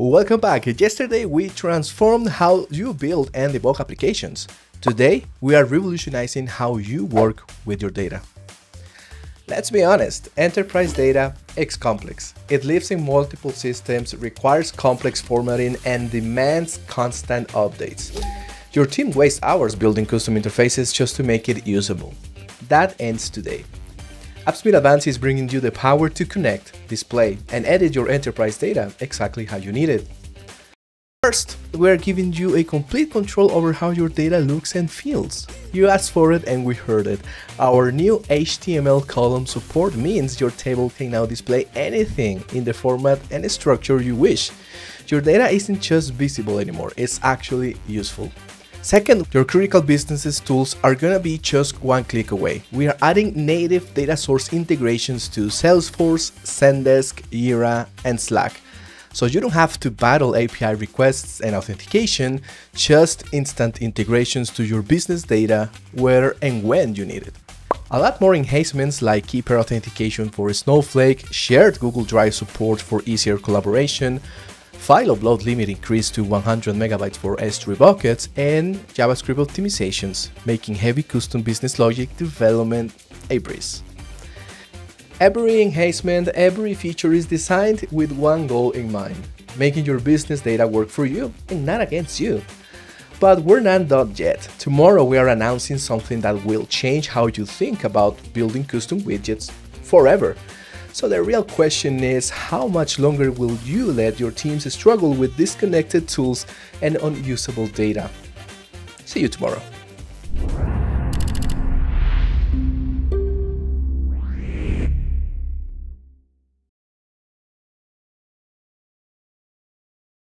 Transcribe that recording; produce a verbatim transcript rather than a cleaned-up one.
Welcome back. Yesterday we transformed how you build and debug applications. Today we are revolutionizing how you work with your data. Let's be honest, enterprise data is complex. It lives in multiple systems, requires complex formatting, and demands constant updates. Your team wastes hours building custom interfaces just to make it usable. That ends today. AppSmith Advanced is bringing you the power to connect, display, and edit your enterprise data exactly how you need it. First, we are giving you a complete control over how your data looks and feels. You asked for it and we heard it. Our new H T M L column support means your table can now display anything in the format and structure you wish. Your data isn't just visible anymore, it's actually useful. Second, your critical businesses tools are gonna be just one click away. We are adding native data source integrations to Salesforce, Zendesk, Jira, and Slack. So you don't have to battle A P I requests and authentication, just instant integrations to your business data where and when you need it. A lot more enhancements like Keeper authentication for Snowflake, shared Google Drive support for easier collaboration, file upload limit increased to one hundred megabytes for S three buckets, and JavaScript optimizations, making heavy custom business logic development a breeze. Every enhancement, every feature is designed with one goal in mind, making your business data work for you and not against you. But we're not done yet. Tomorrow we are announcing something that will change how you think about building custom widgets forever. So the real question is, how much longer will you let your teams struggle with disconnected tools and unusable data? See you tomorrow.